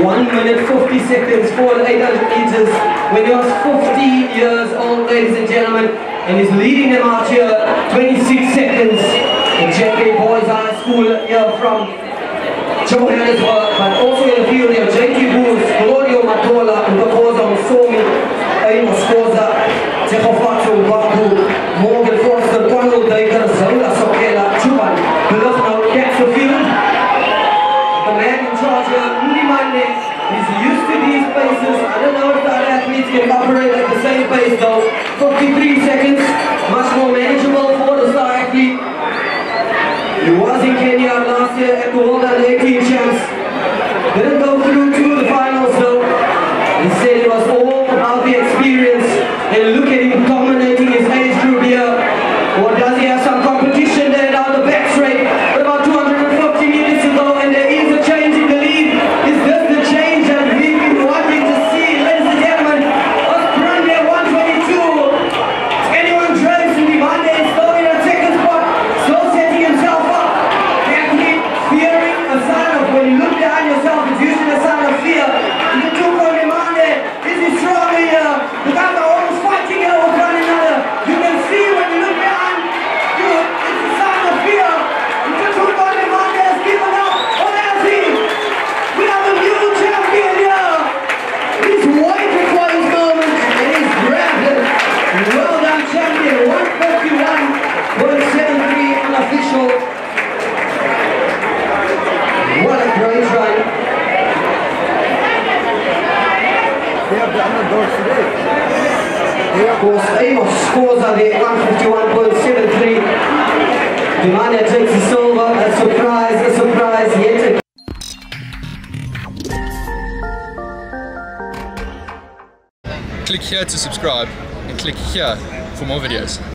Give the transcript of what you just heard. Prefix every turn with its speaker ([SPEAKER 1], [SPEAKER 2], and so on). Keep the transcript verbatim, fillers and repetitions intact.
[SPEAKER 1] one minute fifty seconds for the eight hundred meters when he was fifteen years old, ladies and gentlemen, and he's leading them out here, twenty-six seconds. The J K Boys High School here from Johannesburg, but also in the field here, J K Boos, Claudio, MATOLLA, Ntokozo, MSOMI, Amos, Tshegofatso, Morgan, VORSTER, Conwill, DUIKER, Zola, SOKHELA, Juwan, BLIGNAUT, that's the field. The man in charge here, NDIMANDE, he's used to these paces. I don't know if the other athletes can operate at the same pace though. fifty-three seconds, much more manageable for the star athlete. He was in Kenya last year at the World Under eighteen Champs. Didn't go through to the finals though. He said it was all about the experience. And look at him dominating his age group here. Or does he have some competition there down the back straight? But about two hundred fifty meters to go, and there is a change in the lead. Is this the change that we've been wanting to see? Ladies and gentlemen, Australia one twenty-two. Anyone drives in NDIMANDE is still in a second spot, still setting himself up. The athlete fearing a sign of, when you look behind yourself, it's usually a sign of fear. Nthuthuko NDIMANDE, is he strong here? The guys are almost fighting here with one another. You can see when you look behind you, it's a sign of fear. Nthuthuko NDIMANDE has given up. What has he? We have a new champion here. He's waiting for his moment and he's grabbed it. Well done, champion. one fifty-one point seven three unofficial. What a great run.
[SPEAKER 2] They have the underdogs today.
[SPEAKER 1] Of course, Amos scores are there, one fifty-one point seven three. NDIMANDE takes the silver. A surprise, a surprise, yet again.
[SPEAKER 3] Click here to subscribe and click here for more videos.